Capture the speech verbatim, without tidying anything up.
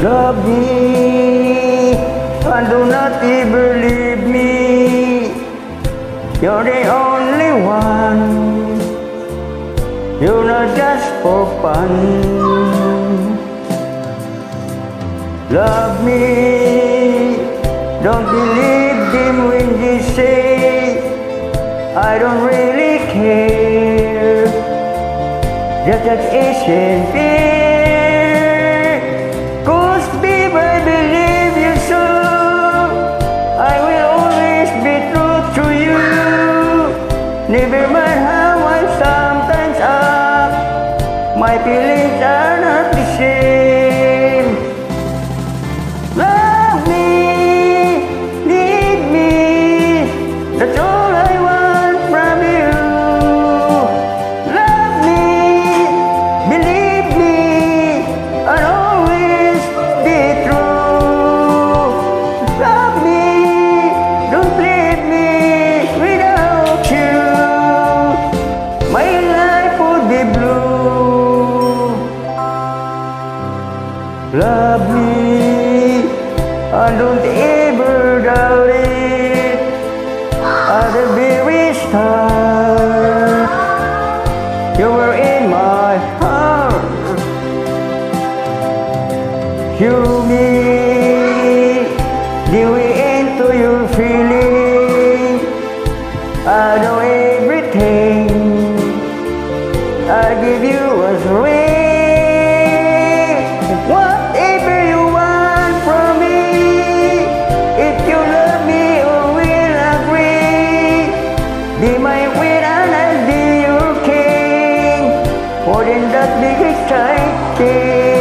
Love me, and do not ever leave me. You're the only one. You're not just for fun. Love me, don't believe them when they say I don't really care. Just that isn't fair. 'Cause babe, I believe you so. I will always be true to you. Never mind how I sometimes act, my feelings are not the same. Love me, need me, that's all I want from you. Love me, believe me, I'll always be true. Love me, don't leave me without you. My life would be blue. Love me, I don't ever doubt it. At the very start, you were in my heart. You me, the way into your feeling. I know everything I give you was real. Whatever you want from me, if you love me or will agree, be my queen and I'll be your king. More than that big exciting.